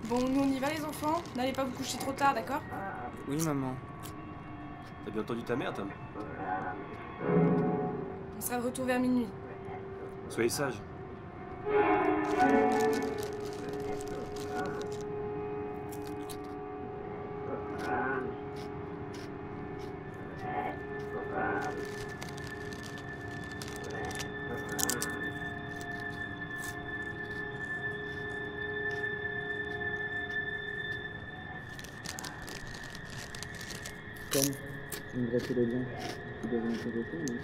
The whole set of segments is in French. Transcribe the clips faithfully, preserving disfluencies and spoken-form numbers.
Bon, nous on y va les enfants. N'allez pas vous coucher trop tard, d'accord? Oui, maman. T'as bien entendu ta mère, Tom? On sera de retour vers minuit. Soyez sage. Tom, tu me brosser les dents. Tu devrais m'intéresser, non?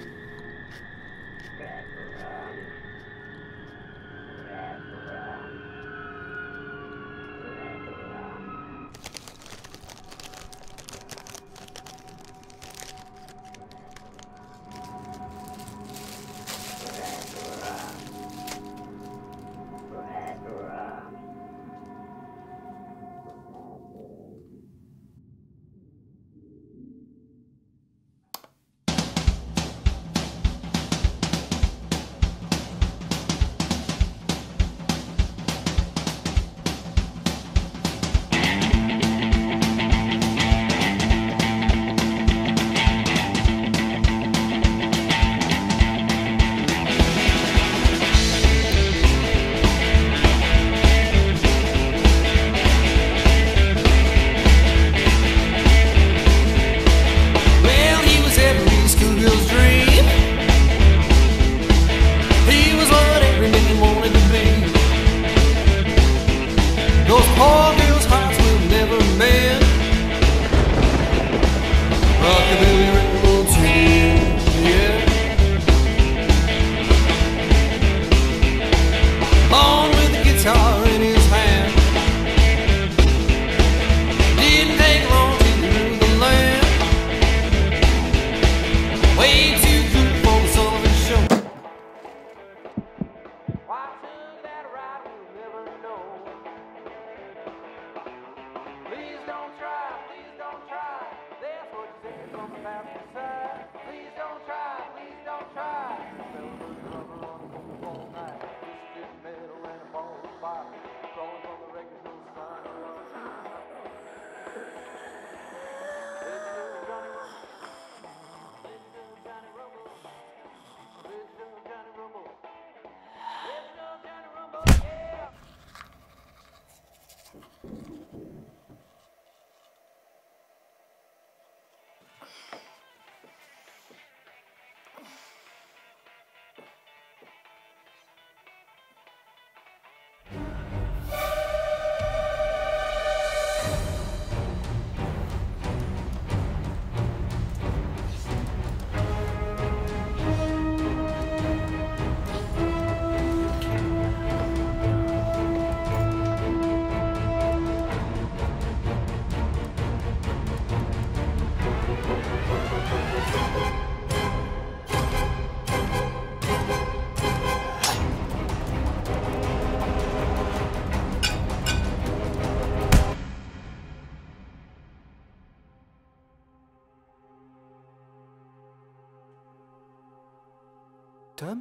Tom?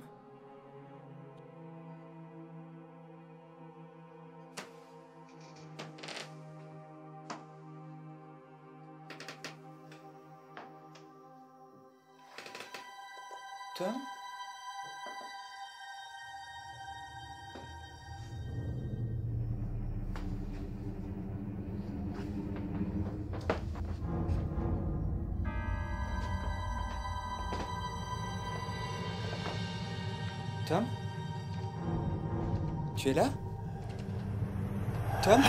Tom? Tom? Tu es là? Tom?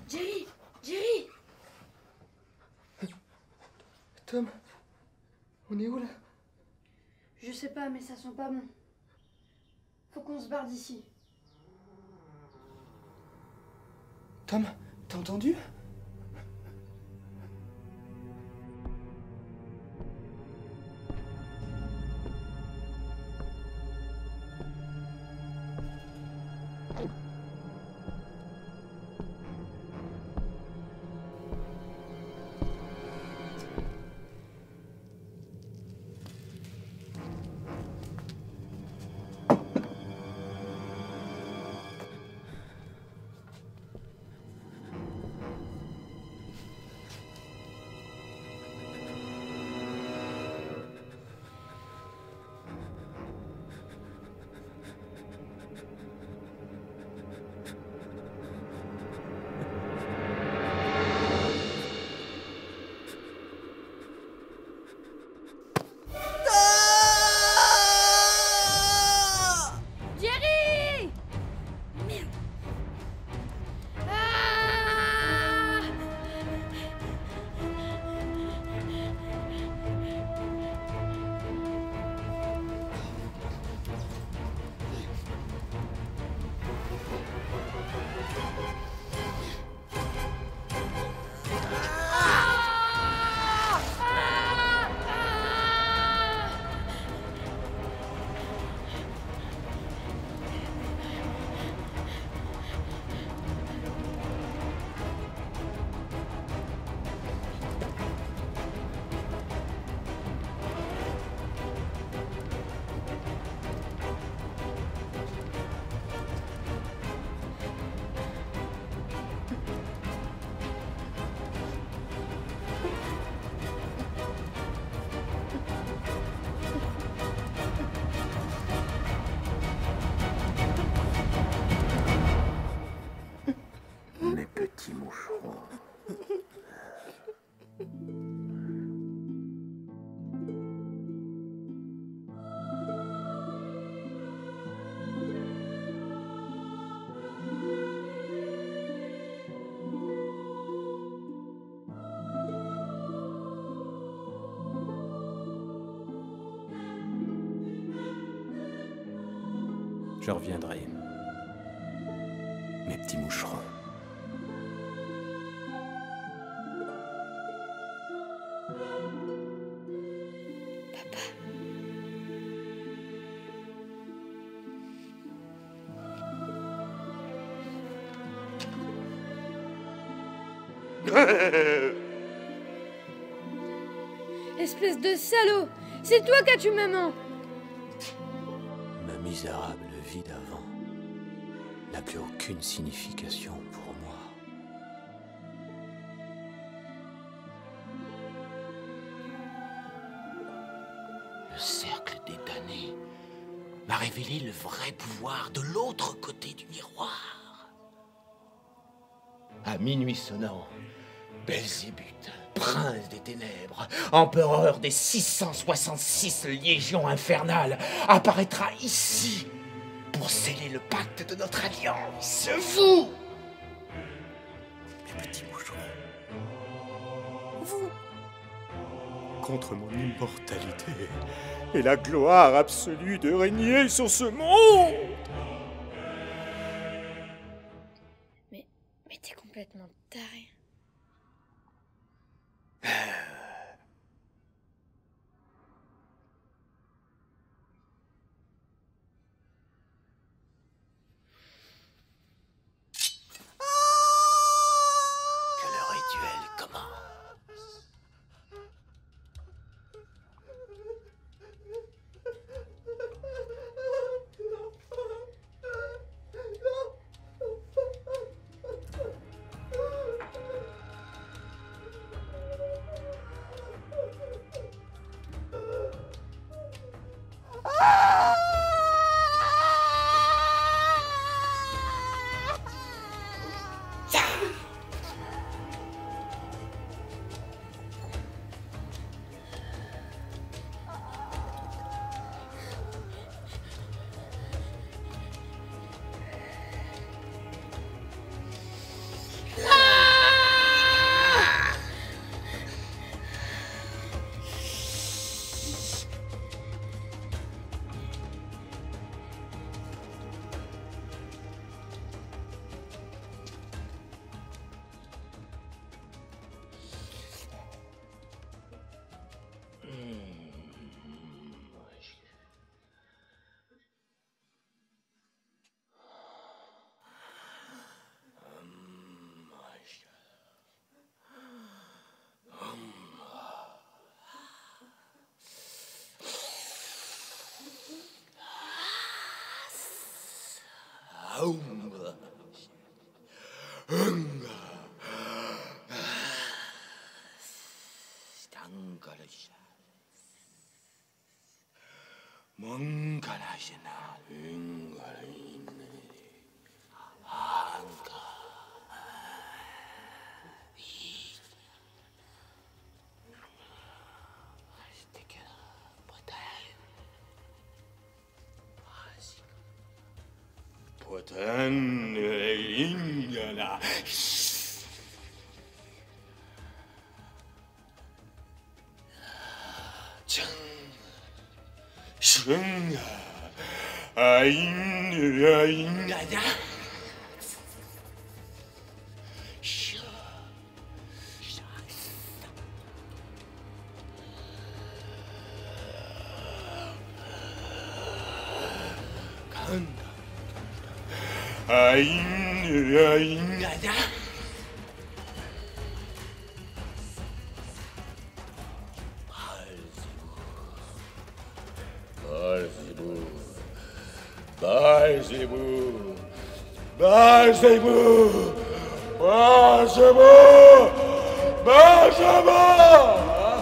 Jerry! Jerry! Tom, on est où là? Je sais pas, mais ça sent pas bon. Faut qu'on se barre d'ici. Tom, t'as entendu? Jerry! Merde. Ah! Mes petits moucherons. Je reviendrai. Mes petits moucherons. Espèce de salaud! C'est toi qui as tué maman! Ma misérable vie d'avant n'a plus aucune signification pour moi. Le cercle des damnés m'a révélé le vrai pouvoir de l'autre côté du miroir. À minuit sonnant, Belzébuth, prince des ténèbres, empereur des six cent soixante-six légions infernales, apparaîtra ici pour sceller le pacte de notre alliance. Vous, mes petits moucherons, vous, contre mon immortalité et la gloire absolue de régner sur ce monde. Mais, mais t'es complètement taré. que le rituel commence. Unga. Unga. Stangalasha. Mangalashana. Ungalina. Anga. Poten ingala. Chang. Shunga. Ain ingala. Sha. Kanda. Ain ingala. Beelzebub. Beelzebub. Beelzebub. Beelzebub. Beelzebub.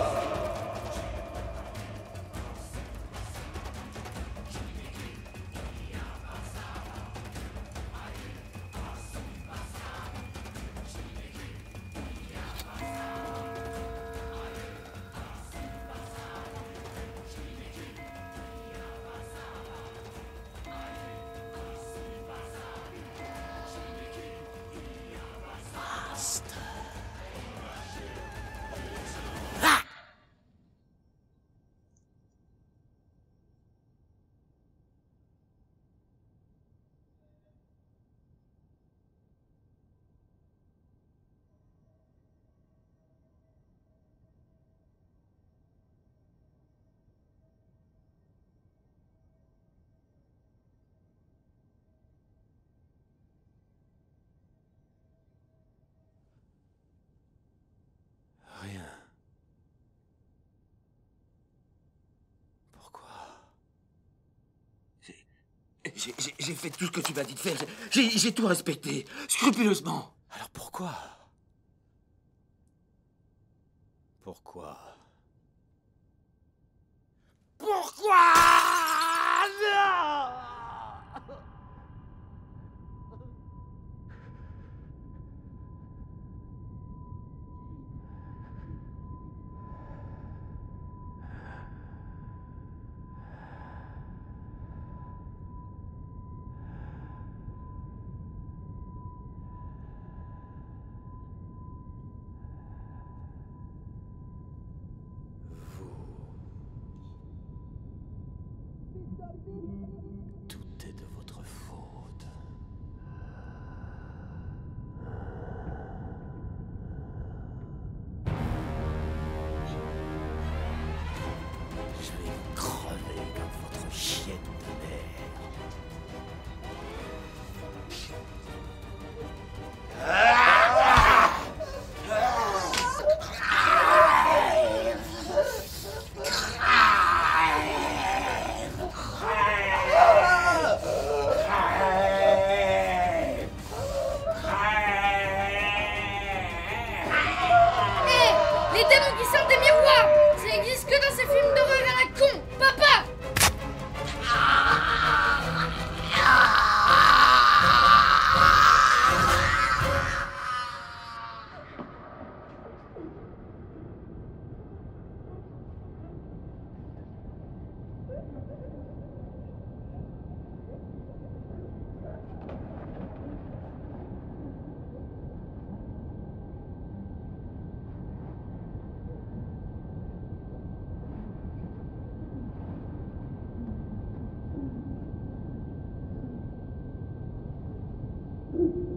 Rien. Pourquoi? J'ai j'ai- j'ai fait tout ce que tu m'as dit de faire. J'ai j'ai tout respecté, scrupuleusement. Alors pourquoi? Pourquoi? Pourquoi? Non! Tout est de votre faute. Je vais vous crever comme votre chienne de merde. Les démons qui sortent des miroirs, ça existe que dans ces films d'horreur à la con, papa. Thank you.